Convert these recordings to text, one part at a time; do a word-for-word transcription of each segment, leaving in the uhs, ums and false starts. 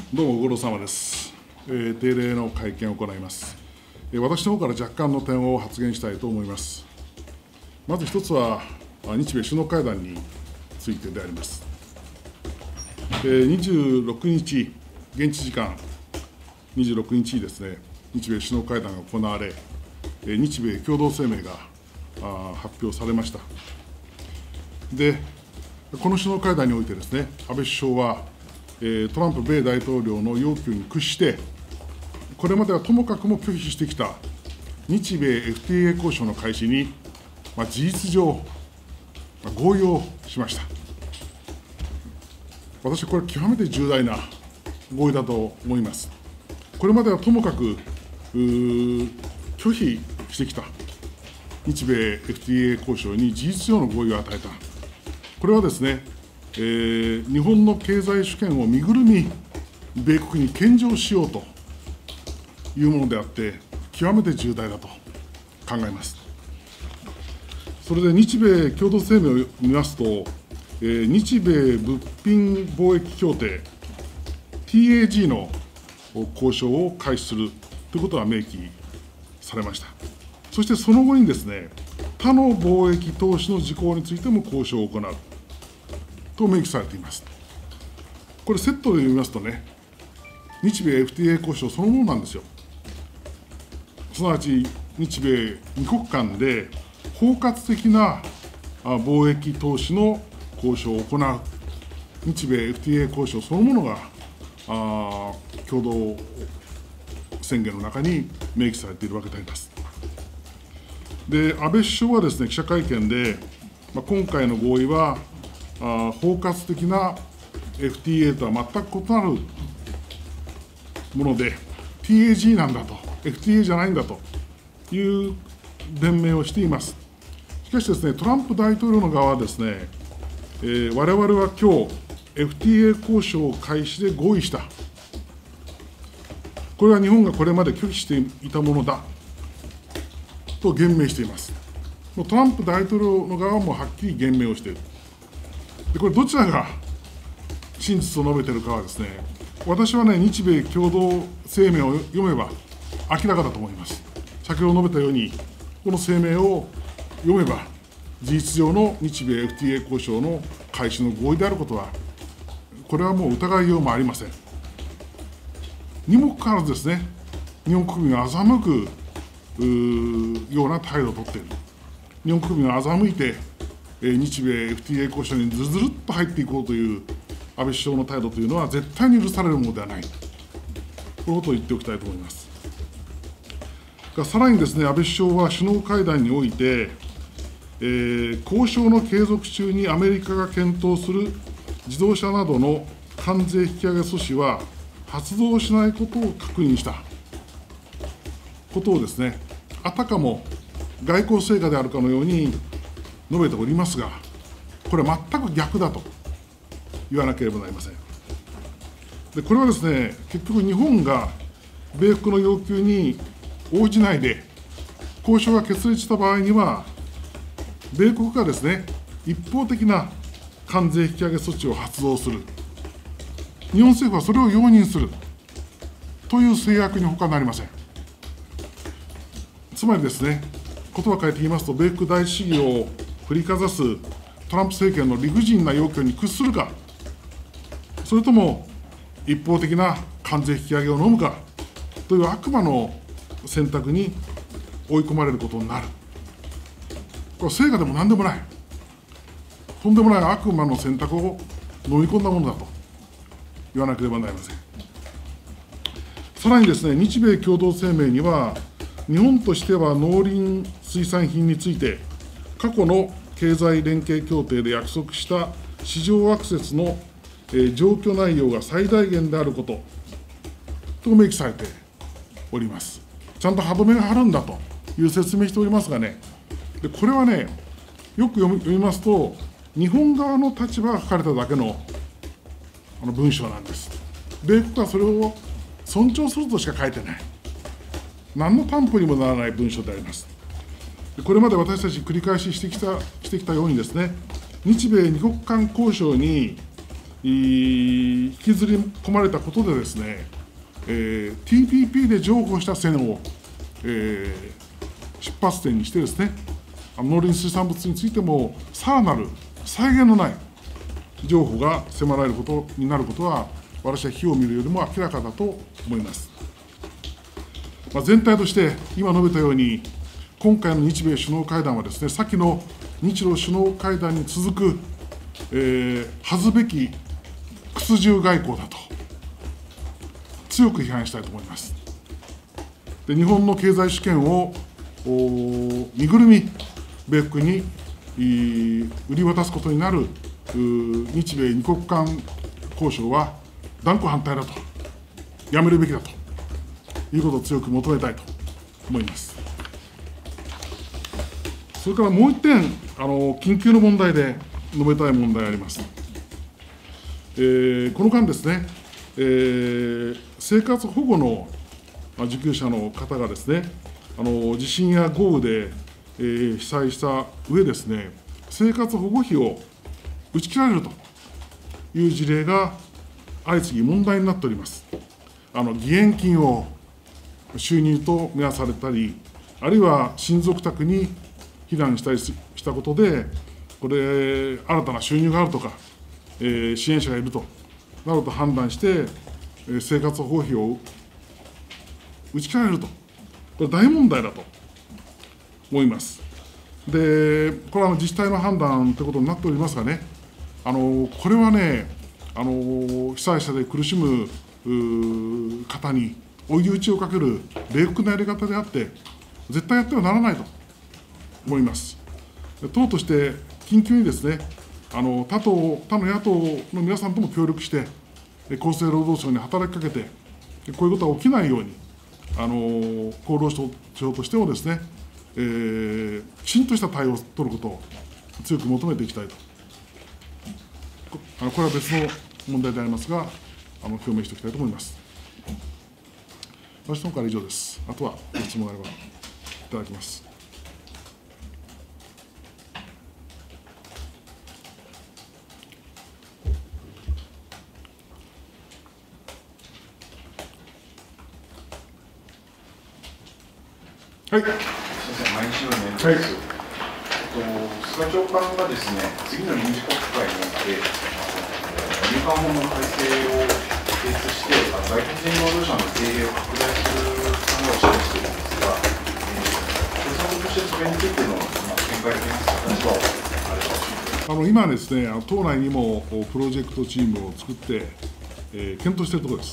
どうもご苦労様です。えー、定例の会見を行います。えー、私の方から若干の点を発言したいと思います。まず一つは、日米首脳会談についてであります。えー、にじゅうろくにち、現地時間にじゅうろくにちにですね、日米首脳会談が行われ、えー、日米共同声明があ発表されました。で、この首脳会談においてですね、安倍首相は、えー、トランプ米大統領の要求に屈して、これまではともかくも拒否してきた日米 エフティーエー 交渉の開始に、まあ、事実上、まあ、合意をしました。私はこれ、極めて重大な合意だと思います。これまではともかく拒否してきた日米 エフティーエー 交渉に事実上の合意を与えた。これはですね、えー、日本の経済主権を身ぐるみ、米国に献上しようというものであって、極めて重大だと考えます。それで日米共同声明を見ますと、えー、日米物品貿易協定 ティーエージー の交渉を開始するということが明記されました。そしてその後にですね、他の貿易投資の事項についても交渉を行うと明記されています。これ、セットで読みますとね、日米 エフティーエー 交渉そのものなんですよ。すなわち、日米二国間で包括的な貿易投資の交渉を行う、日米 エフティーエー 交渉そのものがあ共同宣言の中に明記されているわけであります。で、安倍首相はですね、記者会見で、まあ、今回の合意は、あ包括的な エフティーエー とは全く異なるもので、ティーエージー なんだと、エフティーエー じゃないんだという弁明をしています。しかしですね、トランプ大統領の側はですね、えー、我々は今日、エフティーエー 交渉開始で合意した。これは日本がこれまで拒否していたものだと言明しています。トランプ大統領の側もはっきり言明をしている。でこれ、どちらが真実を述べているかはですね、私はね、日米共同声明を読めば明らかだと思います。先ほど述べたように、この声明を読めば、事実上の日米 エフティーエー 交渉の開始の合意であることは、これはもう疑いようもありません。にもかかわらずですね、日本国民が欺くような態度を取っている。日本国民が欺いて、日米 エフティーエー 交渉にずるずるっと入っていこうという安倍首相の態度というのは絶対に許されるものではない。こういうことを言っておきたいと思います。さらにですね、安倍首相は首脳会談において、えー、交渉の継続中にアメリカが検討する自動車などの関税引き上げ措置は発動しないことを確認したことをですね、あたかも外交成果であるかのように述べておりますが、これは全く逆だと言わなければなりません。でこれはですね、結局、日本が米国の要求に応じないで、交渉が決裂した場合には、米国がですね、一方的な関税引き上げ措置を発動する、日本政府はそれを容認するという制約に他なりません。つまりですね、言葉を変えて言いますと、米国第一主義を振りかざすトランプ政権の理不尽な要求に屈するか、それとも一方的な関税引き上げを飲むかという悪魔の選択に追い込まれることになる。これは成果でもなんでもない、とんでもない悪魔の選択を飲み込んだものだと言わなければなりません。さらにですね、日米共同声明には、日本としては農林水産品について、過去の経済連携協定で約束した市場アクセスの状況内容が最大限であることと明記されております。ちゃんと歯止めが張るんだという説明しておりますがね、でこれはね、よく読み読みますと、日本側の立場が書かれただけのあの文章なんです。米国はそれを尊重するとしか書いてない、何の担保にもならない文書であります。これまで私たち繰り返ししてきたしてきたようにですね、日米二国間交渉に引きずり込まれたことでですね、えー、ティーピーピー で譲歩した線を、えー、出発点にしてですね、農林水産物についてもさらなる際限のない譲歩が迫られることになることは、私は火を見るよりも明らかだと思います。まあ、全体として、今述べたように、今回の日米首脳会談はですね、先の日露首脳会談に続く、えー、恥ずべき屈辱外交だと、強く批判したいと思います。で、日本の経済主権を身ぐるみ、米国に売り渡すことになる日米二国間交渉は断固反対だと、やめるべきだということを強く求めたいと思います。それからもう一点、あの緊急の問題で述べたい問題があります。えー、この間ですね、えー、生活保護の受給者の方がですね、あの地震や豪雨で、えー、被災した上ですね、生活保護費を打ち切られるという事例が相次ぎ問題になっております。あの義援金を収入と目安されたり、あるいは親族宅に避難したりしたことで、これ、新たな収入があるとか、えー、支援者がいるとなると判断して、えー、生活保護費を打ち切られると、これ、大問題だと思います。で、これは自治体の判断ということになっておりますがね、あのこれはね、あの被災者で苦しむ方に追い打ちをかける冷酷なやり方であって、絶対やってはならないと思います。党として緊急にですね、あの 他, 党他の野党の皆さんとも協力して、厚生労働省に働きかけて、こういうことが起きないように、あの厚労省としてもですね、えー、きちんとした対応を取ることを強く求めていきたいと、これは別の問題でありますが、あの表明しておきたいと思います。私の方から以上です。あとはご質問があればいただきます。はい。すみません、毎日のメールです。はい、えっと、菅長官がですね、次の臨時国会において、入管法の改正を提出して、外国人労働者の受け入れを拡大する考えを示しているんですが、えー、政策としてそれについての見解といいますか、立場をあれば教えてください。あの今ですね、党内にもプロジェクトチームを作って、えー、検討しているところです。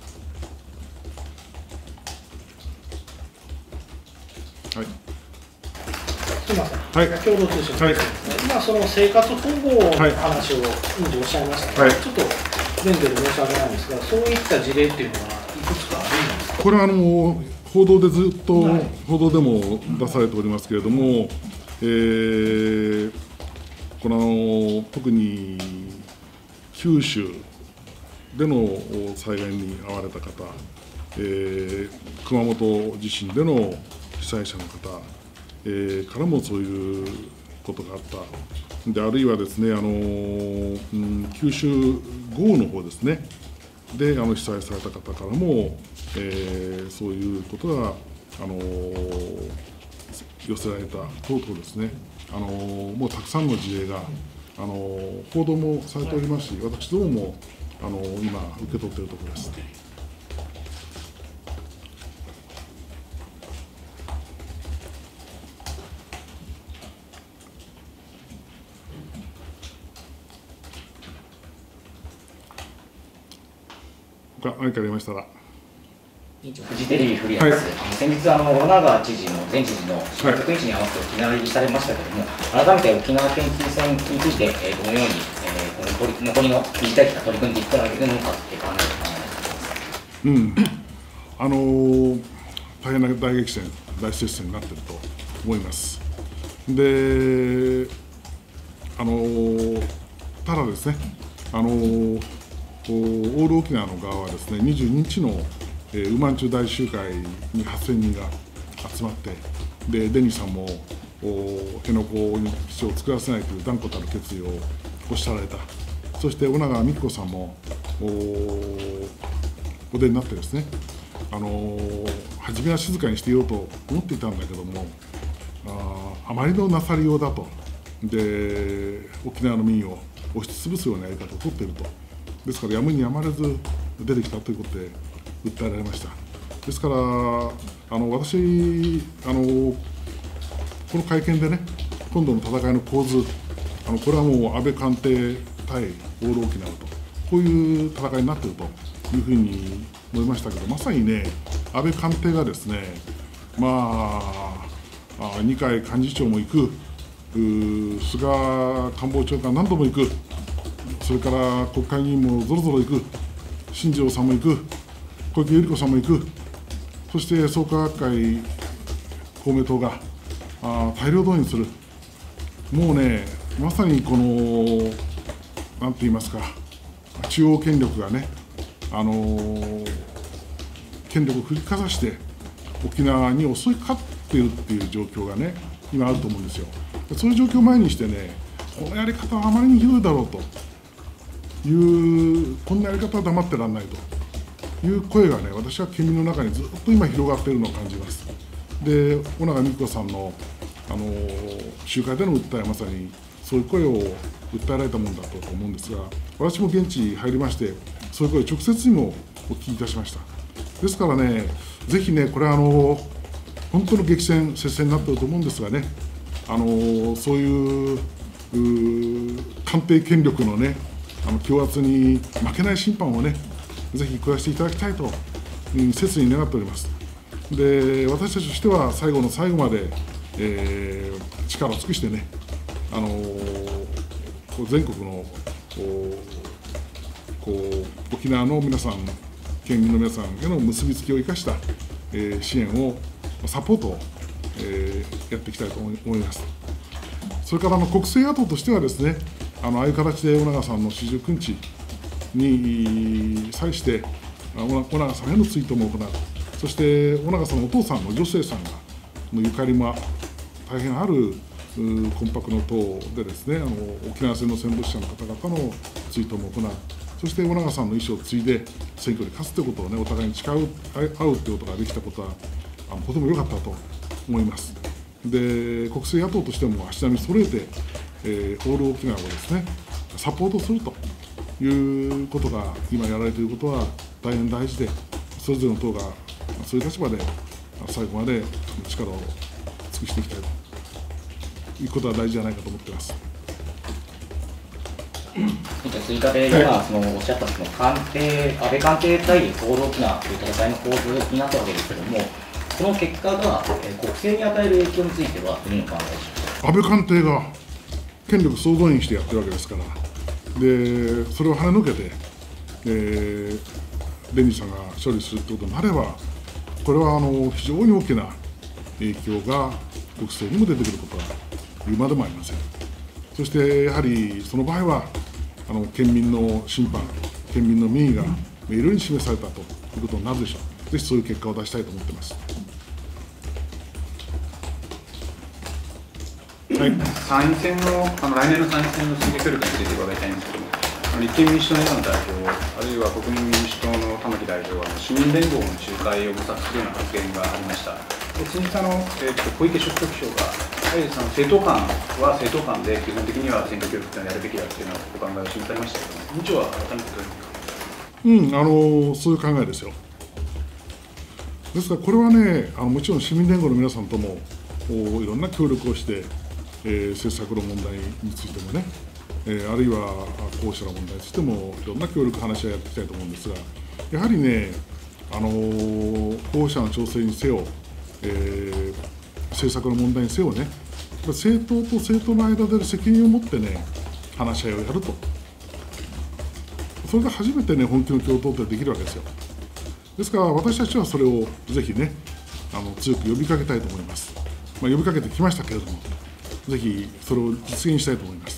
はい、 すみません、はい、共同通信ですね、はい、今、その生活保護の話を委員おっしゃいましたので、はい、ちょっと現在で申し訳ないんですが、そういった事例っていうのは、いくつかあるんですか。 これはあの報道でずっと、はい、報道でも出されておりますけれども、えー、この特に九州での災害に遭われた方、えー、熊本地震での被災者の方、えー、からもそういうことがあった。であるいはですね、あの、うん、九州豪雨の方ですね、であの被災された方からも、えー、そういうことが、あの寄せられた等々ですね、あのもうたくさんの事例が、あの報道もされておりますし、私どももあの今、受け取っているところです。何かありましたら。 フジテレビフリアです、はい、先日、あの小長知事の前知事のしがつついたちに合わせて沖縄入りされましたけれども、改めて沖縄県知事選について、えー、どのように、えー、この残りの理事会期間取り組んでいってられるのかって考えてうん、あのー、大変な大激戦、大接戦になっていると思います。で、あのー、ただですね、あのーオール沖縄の側はですね、にじゅうににちのウーマンチュ大集会にはっせんにんが集まって、でデニーさんも辺野古に基地を作らせないという断固たる決意をおっしゃられた、 そして尾長美紀子さんもおお出になってですね、あのー、初めは静かにしていようと思っていたんだけども、あ, あまりのなさりようだと、で沖縄の民を押しつぶすようなやり方を取っていると、ですからやむにやまれず出てきたということで訴えられました。ですから、あの私あの、この会見でね、今度の戦いの構図、あのこれはもう安倍官邸対オール沖縄と、こういう戦いになっているというふうに思いましたけど、まさにね、安倍官邸がですね、まあ、二階幹事長も行く、菅官房長官何度も行く、それから国会議員もぞろぞろ行く、新庄さんも行く、小池百合子さんも行く、そして創価学会、公明党があ大量動員する、もうね、まさにこの、なんて言いますか、中央権力がね、あのー、権力を振りかざして、沖縄に襲いかかっているっていう状況がね、今あると思うんですよ。そういう状況を前にしてね、このやり方はあまりにひどいだろうという、こんなやり方は黙ってらんないという声がね、私は県民の中にずっと今広がっているのを感じます。で、尾長美紀子さんの、あのー、集会での訴えはまさにそういう声を訴えられたものだと思うんですが、私も現地入りまして、そういう声を直接にもお聞きいたしました。ですからね、ぜひね、これはあの本当の激戦、接戦になっていると思うんですがね、あのそういう官邸権力のね、あの強圧に負けない審判をね、ぜひ下していただきたいと、うん、切に願っております。で、私たちとしては最後の最後まで、えー、力を尽くしてね、あの全国のこう沖縄の皆さん、県民の皆さんへの結びつきを生かした、えー、支援を、サポートを、えー、やっていきたいと思います。それからあの国政野党としてはですね、あのああいう形で尾長さんの四十九日に際して、尾長さんへの追悼も行う、そして尾長さんのお父さんの女性さんがのゆかりも大変ある魂魄の党でですね、あの沖縄戦の戦没者の方々の追悼も行う、そして尾長さんの遺志を継いで選挙に勝つということをね、お互いに誓う、会うということができたことは、あのとても良かったと思います。で、国政野党としても足並み揃えて、えー、オール沖縄をですね、サポートするということが今やられていることは大変大事で、それぞれの党がそういう立場で最後まで力を尽くしていきたいということは大事じゃないかと思っています。 追加で今そのおっしゃったその官邸、安倍官邸対オール沖縄という戦いの構図になったわけですけれども、この結果が国政に与える影響についてはどのように考えますか。安倍官邸が権力総動員してやってるわけですから、でそれを跳ね抜けて、えー、レニさんが処理するということになれば、これはあの非常に大きな影響が国政にも出てくることは言うまでもありません。そしてやはりその場合は、あの県民の審判、県民の民意が明瞭に示されたということになるでしょう。ぜひそういう結果を出したいと思っています。 はい、参院選の、あの来年の参院選の選挙協力について伺いたいんですけども、立憲民主党の枝野代表、あるいは国民民主党の玉木代表は、市民連合の仲介を模索するような発言がありました。先日あの、えー、と小池書記局長が、やはりその政党間は政党間で、基本的には選挙協力というのをやるべきだというようなお考えを示されましたけども、委員長は改めてどういううん、あのそういう考えですよ。ですから、これはね、あのもちろん市民連合の皆さんともいろんな協力をして、えー、政策の問題についてもね、えー、あるいは候補者の問題についても、いろんな協力、話し合いやっていきたいと思うんですが、やはりね、あのー、候補者の調整にせよ、えー、政策の問題にせよね、政党と政党の間で責任を持ってね、話し合いをやると、それが初めてね、本気の共闘ってできるわけですよ。ですから、私たちはそれをぜひね、あの強く呼びかけたいと思います。まあ、呼びかけてきましたけれども、ぜひそれを実現したいと思います。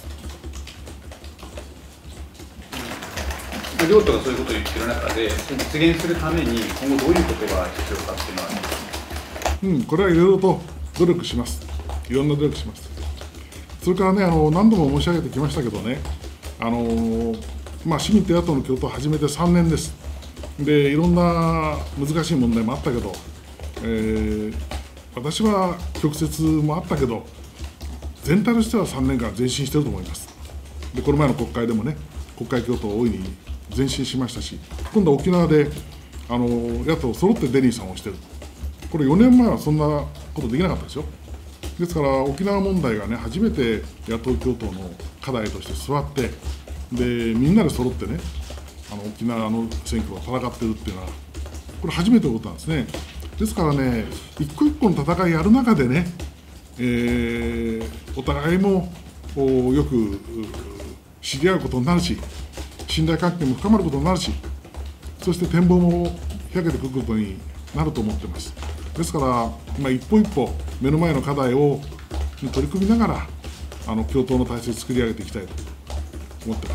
両党がそういうことを言っている中で、実現するために、今後どういうことが必要かっていうのはありますか。 うん、これはいろいろと努力します。いろんな努力します。それからね、あの何度も申し上げてきましたけどね、 あのまあ、市民と野党の共闘を始めてさんねんです。で、いろんな難しい問題もあったけど、えー、私は曲折もあったけど、全体としてはさんねんかん前進していると思います。で、この前の国会でもね、国会共闘を大いに前進しましたし、今度は沖縄であの野党揃ってデニーさんをしている、これよねんまえはそんなことできなかったですよ。ですから、沖縄問題がね、初めて野党共闘の課題として座って、でみんなで揃ってね、あの沖縄の選挙を戦っているっていうのは、これ初めてのことなんですね。ですからね、一個一個の戦いやる中でね、えー、お互いもよく知り合うことになるし、信頼関係も深まることになるし、そして展望も開けてくることになると思っています。ですから、まあ、一歩一歩、目の前の課題を取り組みながら、あの共闘の体制を作り上げていきたいと思っています。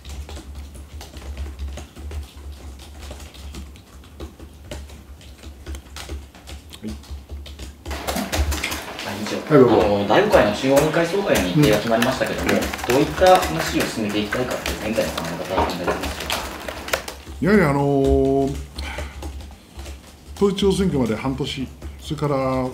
はい、どうぞ。あのだいごかいの中央委員会総会に日程が決まりましたけれども、うん、どういった話を進めていきたいかという現在の考え方をお願いできますか。 やはりあの統一地方選挙まで半年、それからあ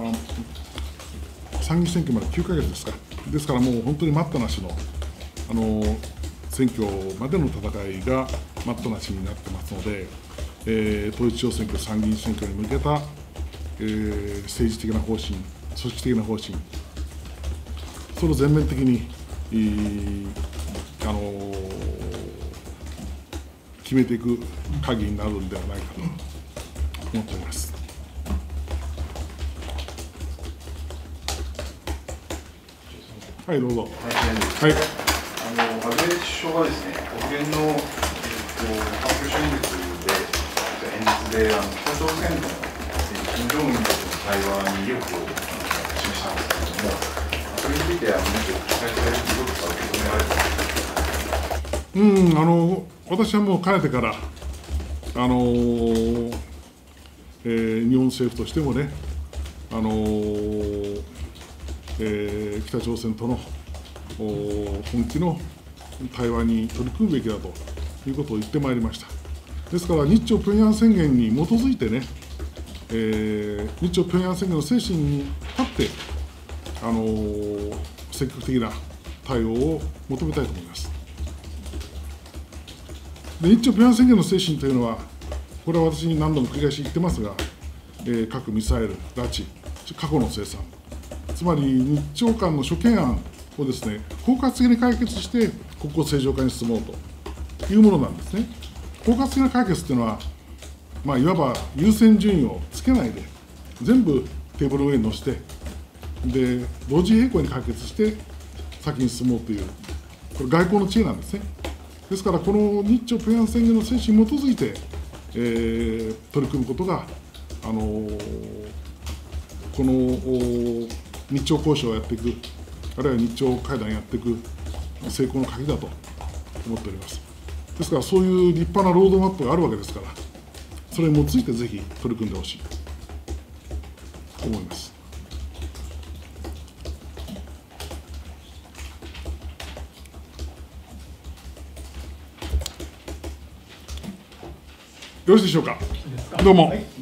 参議院選挙まできゅうかげつですか、ですからもう本当に待ったなしの、あの選挙までの戦いが待ったなしになってますので、えー、統一地方選挙、参議院選挙に向けた、えー、政治的な方針、組織的な方針、それを全面的に、えーあのー、決めていく鍵になるのではないかと思っております。はい、どうぞ。はい。 あの安倍首相がですね、国連の、えっと、発表者演説で、演説であの北朝鮮の金正恩との対話に意欲を示したんですけれども、それについてあのもし期待されることが受け止められたんですか。 うん、あの私はもうかねてから、あのえー、日本政府としてもね、あのえー、北朝鮮との本気の対話に取り組むべきだということを言ってまいりました。ですから、日朝平壌宣言に基づいてね、えー、日朝平壌宣言の精神に立って、あの積極的な対応を求めたいと思います。で日朝平壌宣言の精神というのは、これは私に何度も繰り返し言ってますが、えー、核・ミサイル、拉致、過去の清算、つまり日朝間の諸懸案をですね、包括的に解決して、国交正常化に進もうというものなんですね。包括的な解決というのは、まあ、いわば優先順位をつけないで、全部テーブルの上に乗せて、で同時並行に解決して、先に進もうという、これ、外交の知恵なんですね。ですから、この日朝平壌宣言の精神に基づいて、えー、取り組むことが、あのー、この日朝交渉をやっていく、あるいは日朝会談をやっていく成功の鍵だと思っております。ですから、そういう立派なロードマップがあるわけですから、それに基づいてぜひ取り組んでほしいと思います。よろしいでしょうか。どうも。はい。